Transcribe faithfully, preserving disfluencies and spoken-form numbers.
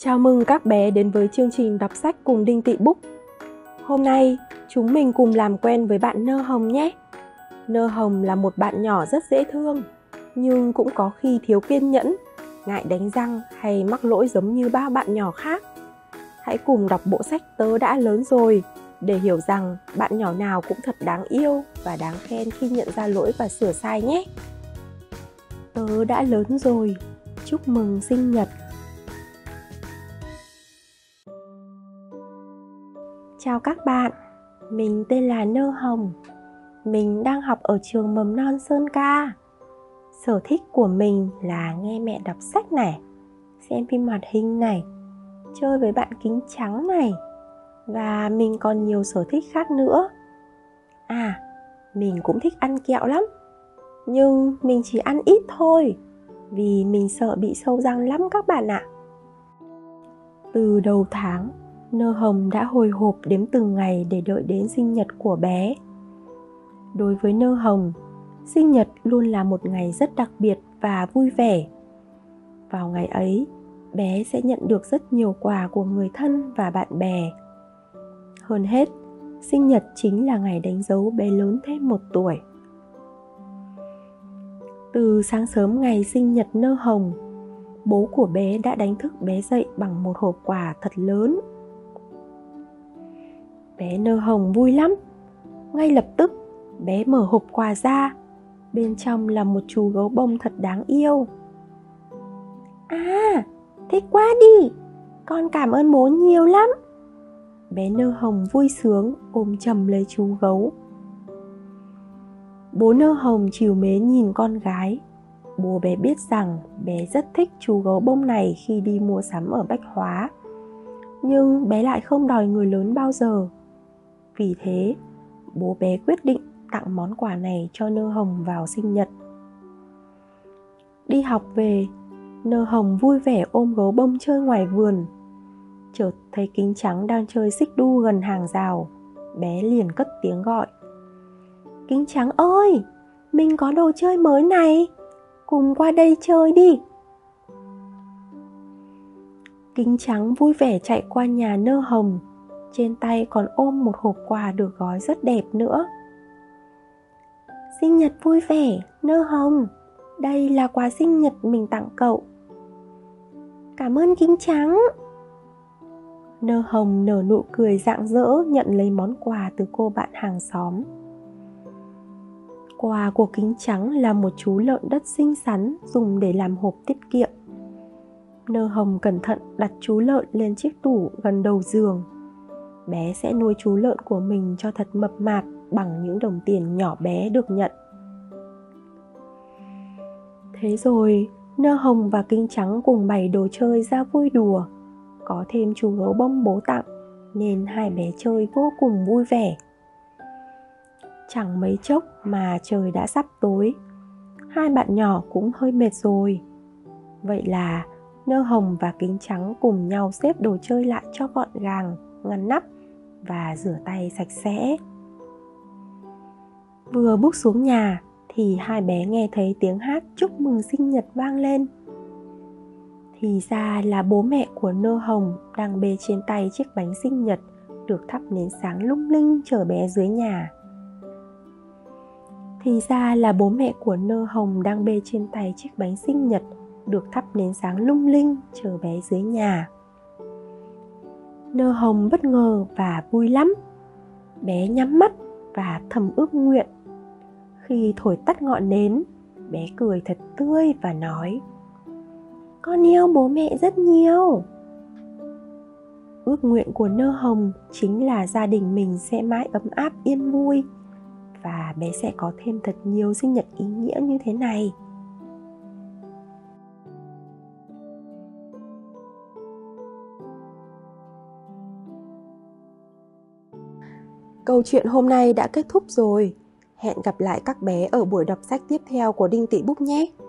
Chào mừng các bé đến với chương trình đọc sách cùng Đinh Tị Book. Hôm nay, chúng mình cùng làm quen với bạn Nơ Hồng nhé. Nơ Hồng là một bạn nhỏ rất dễ thương, nhưng cũng có khi thiếu kiên nhẫn, ngại đánh răng hay mắc lỗi giống như bao bạn nhỏ khác. Hãy cùng đọc bộ sách Tớ Đã Lớn Rồi để hiểu rằng bạn nhỏ nào cũng thật đáng yêu và đáng khen khi nhận ra lỗi và sửa sai nhé. Tớ đã lớn rồi, chúc mừng sinh nhật. Chào các bạn, mình tên là Nơ Hồng. Mình đang học ở trường mầm non Sơn Ca. Sở thích của mình là nghe mẹ đọc sách này, xem phim hoạt hình này, chơi với bạn kính trắng này. Và mình còn nhiều sở thích khác nữa. À, mình cũng thích ăn kẹo lắm. Nhưng mình chỉ ăn ít thôi, vì mình sợ bị sâu răng lắm các bạn ạ. Từ đầu tháng, Nơ Hồng đã hồi hộp đếm từng ngày để đợi đến sinh nhật của bé. Đối với Nơ Hồng, sinh nhật luôn là một ngày rất đặc biệt và vui vẻ. Vào ngày ấy, bé sẽ nhận được rất nhiều quà của người thân và bạn bè. Hơn hết, sinh nhật chính là ngày đánh dấu bé lớn thêm một tuổi. Từ sáng sớm ngày sinh nhật Nơ Hồng, bố của bé đã đánh thức bé dậy bằng một hộp quà thật lớn. Bé Nơ Hồng vui lắm. Ngay lập tức, bé mở hộp quà ra. Bên trong là một chú gấu bông thật đáng yêu. À, thích quá đi. Con cảm ơn bố nhiều lắm. Bé Nơ Hồng vui sướng ôm chầm lấy chú gấu. Bố Nơ Hồng trìu mến nhìn con gái. Bố bé biết rằng bé rất thích chú gấu bông này khi đi mua sắm ở Bách Hóa. Nhưng bé lại không đòi người lớn bao giờ. Vì thế, bố bé quyết định tặng món quà này cho Nơ Hồng vào sinh nhật. Đi học về, Nơ Hồng vui vẻ ôm gấu bông chơi ngoài vườn. Chợt thấy Kính Trắng đang chơi xích đu gần hàng rào. Bé liền cất tiếng gọi. Kính Trắng ơi, mình có đồ chơi mới này, cùng qua đây chơi đi. Kính Trắng vui vẻ chạy qua nhà Nơ Hồng. Trên tay còn ôm một hộp quà được gói rất đẹp nữa. Sinh nhật vui vẻ, Nơ Hồng. Đây là quà sinh nhật mình tặng cậu. Cảm ơn Kính Trắng. Nơ Hồng nở nụ cười rạng rỡ nhận lấy món quà từ cô bạn hàng xóm. Quà của Kính Trắng là một chú lợn đất xinh xắn dùng để làm hộp tiết kiệm. Nơ Hồng cẩn thận đặt chú lợn lên chiếc tủ gần đầu giường. Bé sẽ nuôi chú lợn của mình cho thật mập mạp bằng những đồng tiền nhỏ bé được nhận. Thế rồi, Nơ Hồng và Kính Trắng cùng bày đồ chơi ra vui đùa. Có thêm chú gấu bông bố tặng, nên hai bé chơi vô cùng vui vẻ. Chẳng mấy chốc mà trời đã sắp tối. Hai bạn nhỏ cũng hơi mệt rồi. Vậy là Nơ Hồng và Kính Trắng cùng nhau xếp đồ chơi lại cho gọn gàng, ngăn nắp và rửa tay sạch sẽ. Vừa bước xuống nhà thì hai bé nghe thấy tiếng hát chúc mừng sinh nhật vang lên. Thì ra là bố mẹ của Nơ Hồng đang bê trên tay chiếc bánh sinh nhật được thắp nến sáng lung linh chờ bé dưới nhà. Thì ra là bố mẹ của Nơ Hồng đang bê trên tay chiếc bánh sinh nhật được thắp nến sáng lung linh chờ bé dưới nhà. Nơ Hồng bất ngờ và vui lắm. Bé nhắm mắt và thầm ước nguyện. Khi thổi tắt ngọn nến, bé cười thật tươi và nói: Con yêu bố mẹ rất nhiều. Ước nguyện của Nơ Hồng chính là gia đình mình sẽ mãi ấm áp yên vui, và bé sẽ có thêm thật nhiều sinh nhật ý nghĩa như thế này. Câu chuyện hôm nay đã kết thúc rồi. Hẹn gặp lại các bé ở buổi đọc sách tiếp theo của Đinh Tị Book nhé.